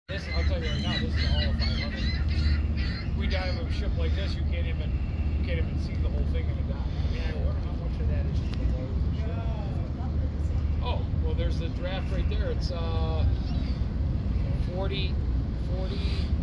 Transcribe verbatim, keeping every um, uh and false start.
This, I'll tell you right now, this is all of five hundred. We dive a ship like this, you can't even you can't even see the whole thing in the dock. I mean, I wonder how much of that is just the load of the ship. Oh, well, there's the draft right there. It's uh forty, forty.